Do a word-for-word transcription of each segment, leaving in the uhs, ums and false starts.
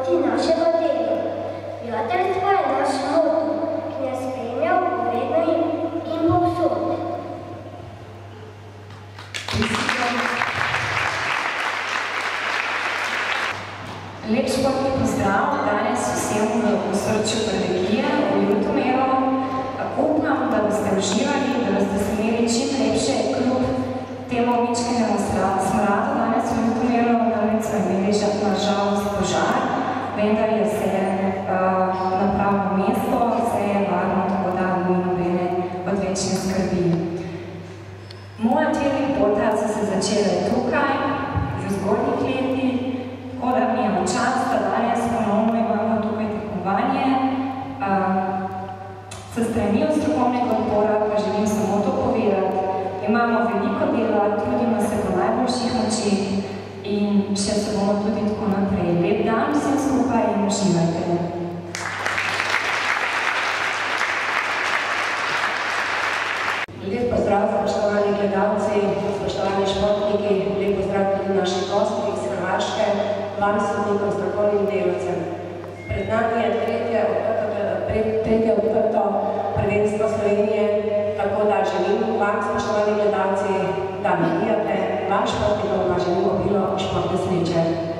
poti našega dela. Prijateljstvo je naš motor, ki nas spremlja vedno in povsod. Lep športni pozdrav danes vsem v osrčju Prlekije v Ljutomeru. Upam, da boste uživali, da boste se imeli čim lepše kljub temu običajnemu smradu danes v Ljutomeru, namreč smo imeli na žalost požar, vendar je vse na pravo mesto, vse je varno, tako da ni nobene odvečne skrbi. Moja dve lepota so se začele tukaj, že v zgodnjih letih, tako da mi je v čast, da danes ponovno imamo tukaj tekmovanje. S strani od strokovnega odbora pa želim samo to povedati. Imamo veliko dela, trudimo se po najboljših močeh in še se bomo tudi tako naprej. Lep dan vsem skupaj in uživajte. Lep pozdrav, spoštovani gledalci, spoštovani športniki, lep pozdrav tudi naših gostih iz Hrvaške, vam sodnikom, strokovnim delavcem. Pred nami je tretje odprto prvenstvo Slovenije, tako da želim vam, spoštovani gledalci, da navijate, vam športnikom pa želim obilo športne sreče.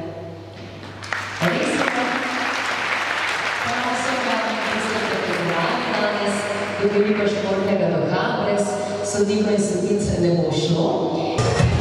Res je, prav sem vam, ki ste tekmovali danes, do veliko športnega duha, brez sodnikov in sodnic ne bo šlo.